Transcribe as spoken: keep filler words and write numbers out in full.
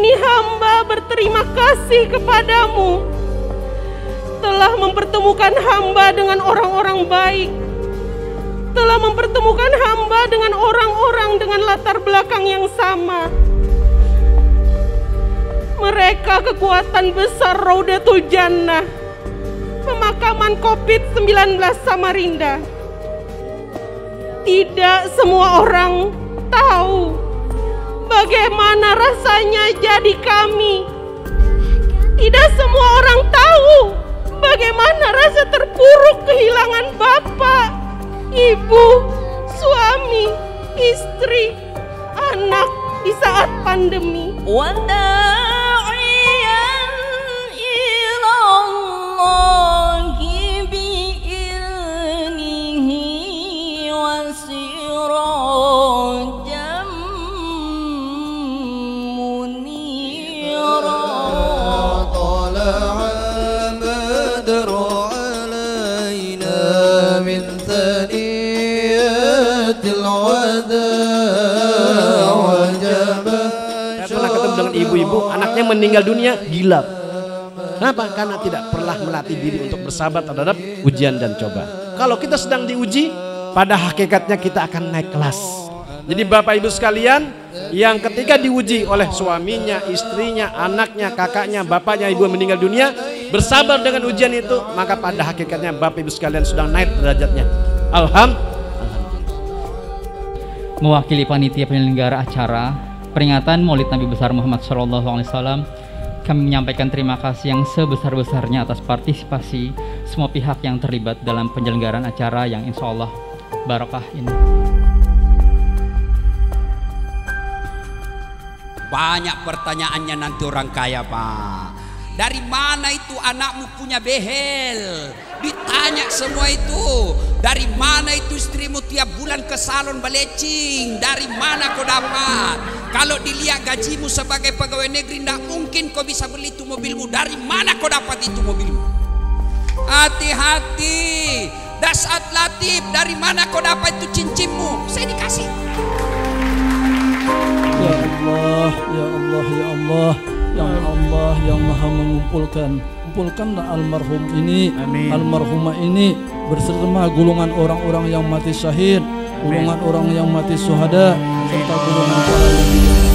ini hamba berterima kasih kepadamu telah mempertemukan hamba dengan orang-orang baik, telah mempertemukan hamba dengan orang-orang dengan latar belakang yang sama. Mereka kekuatan besar Raudatul Jannah, pemakaman covid sembilan belas Samarinda. Tidak semua orang tahu bagaimana rasanya jadi kami. Tidak semua orang tahu bagaimana rasa terpuruk kehilangan bapak, ibu, suami, istri, anak di saat pandemi. Ibu-ibu anaknya meninggal dunia gila. Kenapa? Karena tidak pernah melatih diri untuk bersabar terhadap ujian dan coba. Kalau kita sedang diuji, pada hakikatnya kita akan naik kelas. Jadi Bapak Ibu sekalian, yang ketika diuji oleh suaminya, istrinya, anaknya, kakaknya, bapaknya, ibu yang meninggal dunia, bersabar dengan ujian itu, maka pada hakikatnya Bapak Ibu sekalian sudah naik derajatnya. Alhamdulillah. Mewakili panitia penyelenggara acara peringatan Maulid Nabi besar Muhammad Shallallahu Alaihi Wasallam, kami menyampaikan terima kasih yang sebesar-besarnya atas partisipasi semua pihak yang terlibat dalam penyelenggaraan acara yang insya Allah barakah ini. Banyak pertanyaannya nanti orang kaya, Pak. Dari mana itu anakmu punya behel? Ditanya semua itu. Dari mana itu istrimu tiap bulan ke salon balecing? Dari mana kau dapat? Kalau dilihat gajimu sebagai pegawai negeri, tidak mungkin kau bisa beli itu mobilmu. Dari mana kau dapat itu mobilmu? Hati-hati. Dasat Latif, dari mana kau dapat itu cincinmu? Saya dikasih. Ya Allah, ya Allah, ya Allah, ya Allah yang maha mengumpulkan. Kumpulkanlah almarhum ini, Amin. Almarhumah ini bersama golongan orang-orang yang mati syahid, golongan orang yang mati syuhada, serta golongan para yang